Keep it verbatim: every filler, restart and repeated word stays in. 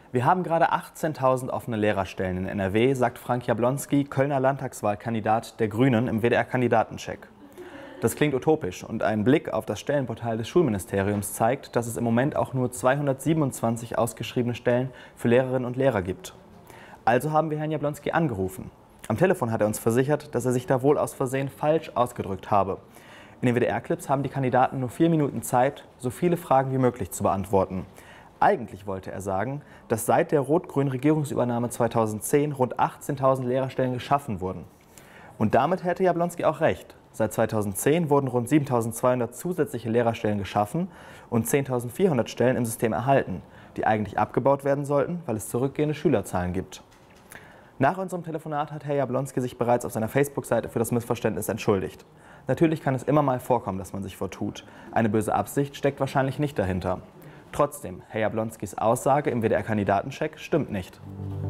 Wir haben gerade achtzehntausend offene Lehrerstellen in N R W, sagt Frank Jablonski, Kölner Landtagswahlkandidat der Grünen im W D R-Kandidatencheck. Das klingt utopisch und ein Blick auf das Stellenportal des Schulministeriums zeigt, dass es im Moment auch nur zweihundertsiebenundzwanzig ausgeschriebene Stellen für Lehrerinnen und Lehrer gibt. Also haben wir Herrn Jablonski angerufen. Am Telefon hat er uns versichert, dass er sich da wohl aus Versehen falsch ausgedrückt habe. In den W D R-Clips haben die Kandidaten nur vier Minuten Zeit, so viele Fragen wie möglich zu beantworten. Eigentlich wollte er sagen, dass seit der rot-grünen Regierungsübernahme zweitausendzehn rund achtzehntausend Lehrerstellen geschaffen wurden. Und damit hätte Jablonski auch recht. Seit zweitausendzehn wurden rund siebentausendzweihundert zusätzliche Lehrerstellen geschaffen und zehntausendvierhundert Stellen im System erhalten, die eigentlich abgebaut werden sollten, weil es zurückgehende Schülerzahlen gibt. Nach unserem Telefonat hat Herr Jablonski sich bereits auf seiner Facebook-Seite für das Missverständnis entschuldigt. Natürlich kann es immer mal vorkommen, dass man sich vertut. Eine böse Absicht steckt wahrscheinlich nicht dahinter. Trotzdem, Herr Jablonskis Aussage im W D R-Kandidatencheck stimmt nicht.